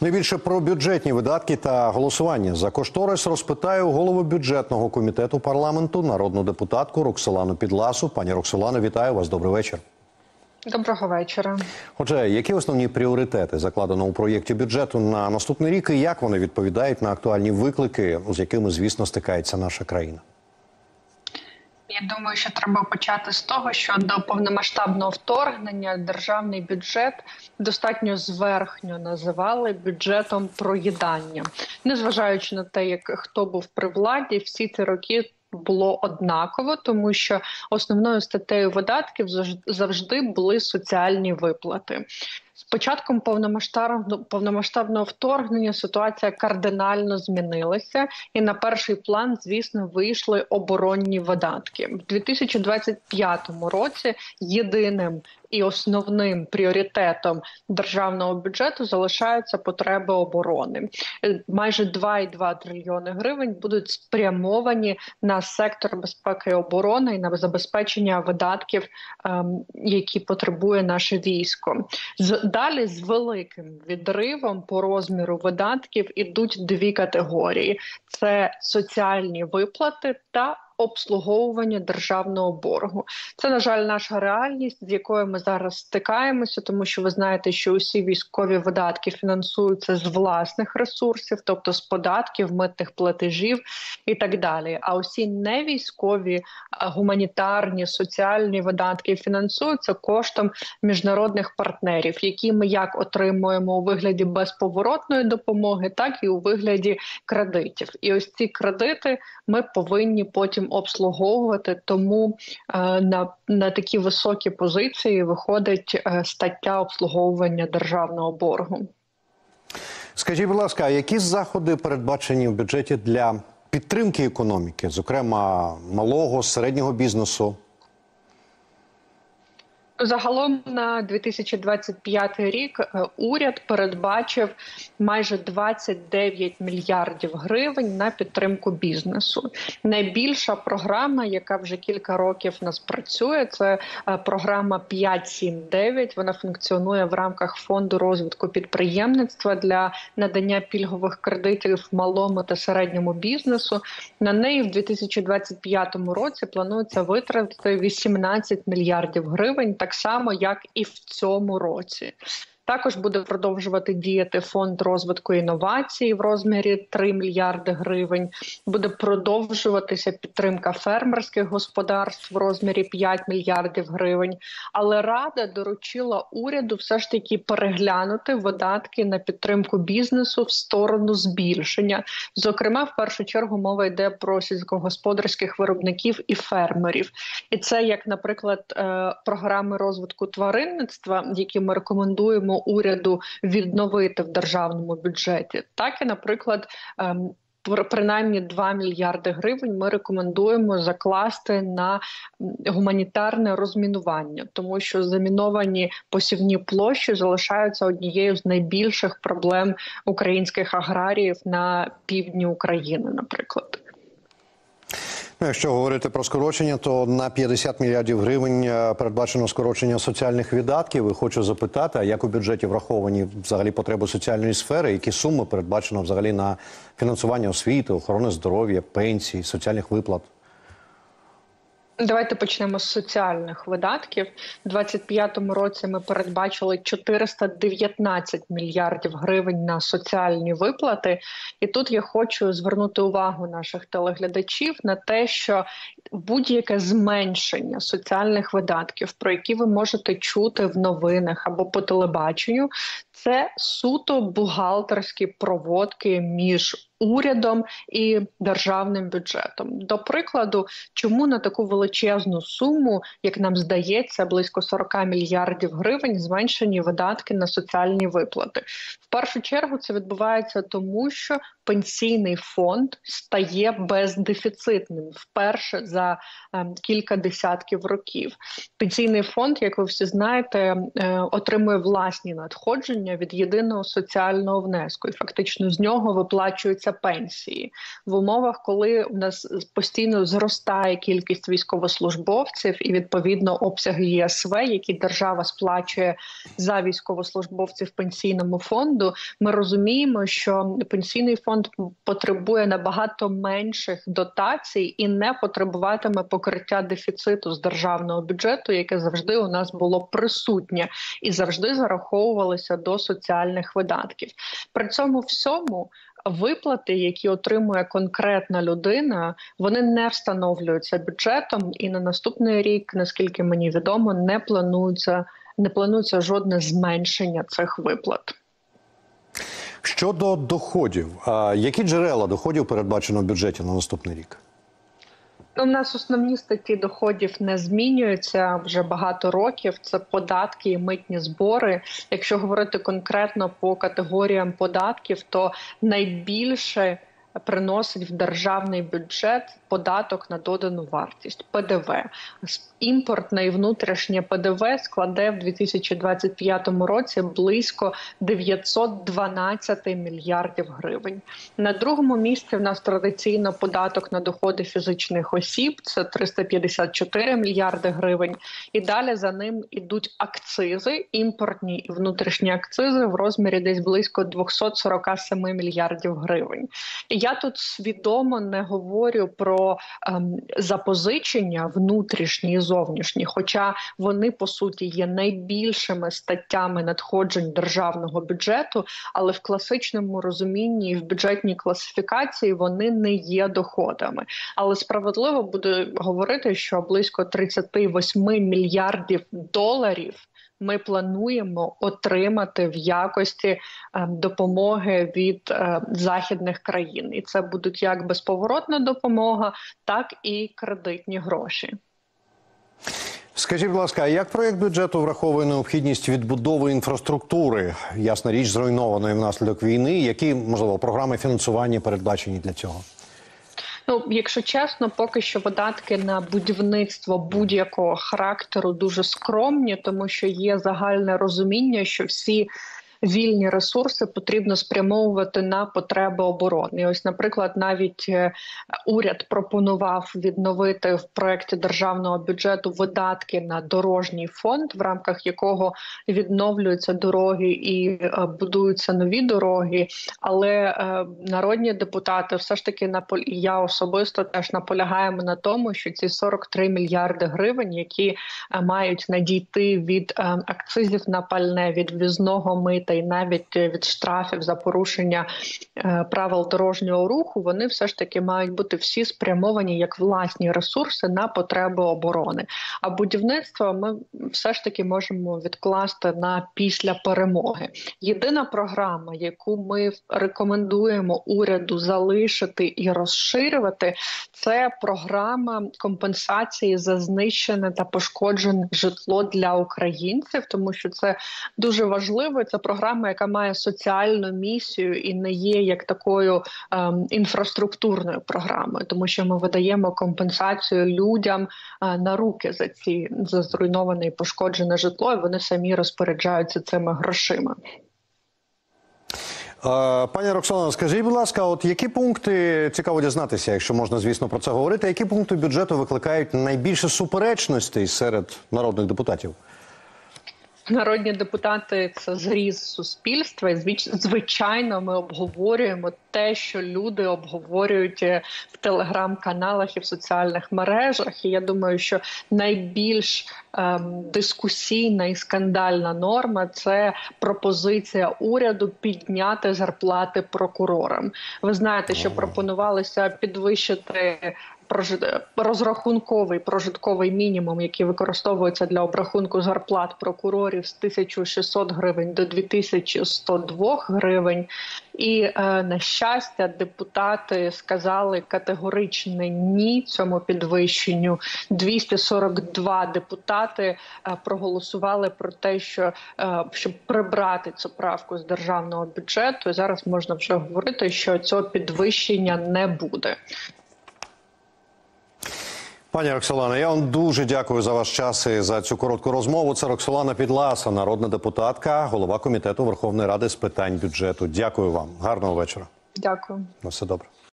Найбільше про бюджетні видатки та голосування за кошторис розпитаю голову бюджетного комітету парламенту, народну депутатку Роксолану Підласу. Пані Роксолано, вітаю вас. Добрий вечір. Доброго вечора. Отже, які основні пріоритети закладено у проєкті бюджету на наступний рік і як вони відповідають на актуальні виклики, з якими, звісно, стикається наша країна? Я думаю, що треба почати з того, що до повномасштабного вторгнення державний бюджет достатньо зверхньо називали бюджетом проїдання. Незважаючи на те, як хто був при владі, всі ці роки було однаково, тому що основною статтею видатків завжди були соціальні виплати. З початком повномасштабного вторгнення ситуація кардинально змінилася, і на перший план, звісно, вийшли оборонні видатки. В 2025 році єдиним і основним пріоритетом державного бюджету залишаються потреби оборони. Майже 2,2 трильйони гривень будуть спрямовані на сектор безпеки і оборони і на забезпечення видатків, які потребує наше військо. Далі з великим відривом по розміру видатків ідуть дві категорії – це соціальні виплати та обслуговування державного боргу. Це, на жаль, наша реальність, з якою ми зараз стикаємося, тому що ви знаєте, що усі військові видатки фінансуються з власних ресурсів, тобто з податків, митних платежів і так далі. А усі невійськові, гуманітарні, соціальні видатки фінансуються коштом міжнародних партнерів, які ми як отримуємо у вигляді безповоротної допомоги, так і у вигляді кредитів. І ось ці кредити ми повинні потім обслуговувати, тому на такі високі позиції виходить стаття обслуговування державного боргу. Скажіть, будь ласка, які заходи передбачені в бюджеті для підтримки економіки, зокрема малого, середнього бізнесу? Загалом на 2025 рік уряд передбачив майже 29 мільярдів гривень на підтримку бізнесу. Найбільша програма, яка вже кілька років у нас працює, це програма 5-7-9. Вона функціонує в рамках Фонду розвитку підприємництва для надання пільгових кредитів малому та середньому бізнесу. На неї в 2025 році планується витратити 18 мільярдів гривень, так само, як і в цьому році. Також буде продовжувати діяти Фонд розвитку інновацій в розмірі 3 мільярди гривень. Буде продовжуватися підтримка фермерських господарств в розмірі 5 мільярдів гривень. Але Рада доручила уряду все ж таки переглянути видатки на підтримку бізнесу в сторону збільшення. Зокрема, в першу чергу мова йде про сільськогосподарських виробників і фермерів. І це як, наприклад, програми розвитку тваринництва, які ми рекомендуємо уряду відновити в державному бюджеті, так і, наприклад, принаймні 2 мільярди гривень ми рекомендуємо закласти на гуманітарне розмінування, тому що заміновані посівні площі залишаються однією з найбільших проблем українських аграріїв на півдні України, наприклад. Якщо говорити про скорочення, то на 50 мільярдів гривень передбачено скорочення соціальних видатків. І хочу запитати, а як у бюджеті враховані взагалі потреби соціальної сфери? Які суми передбачено взагалі на фінансування освіти, охорони здоров'я, пенсій, соціальних виплат? Давайте почнемо з соціальних видатків. У 2025 році ми передбачили 419 мільярдів гривень на соціальні виплати. І тут я хочу звернути увагу наших телеглядачів на те, що будь-яке зменшення соціальних видатків, про які ви можете чути в новинах або по телебаченню, це суто бухгалтерські проводки між урядом і державним бюджетом. До прикладу, чому на таку величезну суму, як нам здається, близько 40 мільярдів гривень зменшені видатки на соціальні виплати? В першу чергу це відбувається тому, що пенсійний фонд стає бездефіцитним вперше за кілька десятків років. Пенсійний фонд, як ви всі знаєте, отримує власні надходження надходження від єдиного соціального внеску, і фактично з нього виплачуються пенсії в умовах, коли у нас постійно зростає кількість військовослужбовців і відповідно обсяги ЄСВ, які держава сплачує за військовослужбовців пенсійному фонду. Ми розуміємо, що пенсійний фонд потребує набагато менших дотацій і не потребуватиме покриття дефіциту з державного бюджету, яке завжди у нас було присутнє і завжди зараховувалося до соціальних видатків. При цьому всьому виплати, які отримує конкретна людина, вони не встановлюються бюджетом, і на наступний рік, наскільки мені відомо, не планується жодне зменшення цих виплат. Щодо доходів, які джерела доходів передбачено в бюджеті на наступний рік? У нас основні статті доходів не змінюються вже багато років. Це податки і митні збори. Якщо говорити конкретно по категоріям податків, то найбільше приносить в державний бюджет податок на додану вартість – ПДВ. Імпортне і внутрішнє ПДВ складе в 2025 році близько 912 мільярдів гривень. На другому місці в нас традиційно податок на доходи фізичних осіб – це 354 мільярди гривень. І далі за ним ідуть акцизи, імпортні і внутрішні акцизи в розмірі десь близько 247 мільярдів гривень. І я тут свідомо не говорю про запозичення внутрішні і зовнішні, хоча вони, по суті, є найбільшими статтями надходжень державного бюджету, але в класичному розумінні і в бюджетній класифікації вони не є доходами. Але справедливо буде говорити, що близько 38 мільярдів доларів ми плануємо отримати в якості допомоги від західних країн. І це будуть як безповоротна допомога, так і кредитні гроші. Скажіть, будь ласка, а як проєкт бюджету враховує необхідність відбудови інфраструктури, ясна річ, зруйнованої внаслідок війни? Які, можливо, програми фінансування передбачені для цього? Ну, якщо чесно, поки що видатки на будівництво будь-якого характеру дуже скромні, тому що є загальне розуміння, що всі вільні ресурси потрібно спрямовувати на потреби оборони. І ось, наприклад, навіть уряд пропонував відновити в проєкті державного бюджету видатки на дорожній фонд, в рамках якого відновлюються дороги і будуються нові дороги. Але народні депутати все ж таки, я особисто теж наполягаємо на тому, що ці 43 мільярди гривень, які мають надійти від акцизів на пальне, від ввізного мита, і навіть від штрафів за порушення правил дорожнього руху, вони все ж таки мають бути всі спрямовані як власні ресурси на потреби оборони. А будівництво ми все ж таки можемо відкласти на після перемоги. Єдина програма, яку ми рекомендуємо уряду залишити і розширювати, це програма компенсації за знищене та пошкоджене житло для українців, тому що це дуже важливо. Це програма, яка має соціальну місію і не є як такою інфраструктурною програмою, тому що ми видаємо компенсацію людям на руки за зруйноване і пошкоджене житло, і вони самі розпоряджаються цими грошима. Пані Роксолано, скажіть, будь ласка, от які пункти, цікаво дізнатися, якщо можна, звісно, про це говорити, які пункти бюджету викликають найбільше суперечностей серед народних депутатів? Народні депутати – це зріз суспільства, і звичайно ми обговорюємо те, що люди обговорюють в телеграм-каналах і в соціальних мережах. І я думаю, що найбільш дискусійна і скандальна норма – це пропозиція уряду підняти зарплати прокурорам. Ви знаєте, що пропонувалося підвищити розрахунковий прожитковий мінімум, який використовується для обрахунку зарплат прокурорів, з 1600 гривень до 2102 гривень. І, на щастя, депутати сказали категоричне «ні» цьому підвищенню. 242 депутати проголосували про те, щоб прибрати цю правку з державного бюджету. І зараз можна вже говорити, що цього підвищення не буде. Пані Роксолана, я вам дуже дякую за ваш час і за цю коротку розмову. Це Роксолана Підласа, народна депутатка, голова Комітету Верховної Ради з питань бюджету. Дякую вам. Гарного вечора. Дякую. На все добре.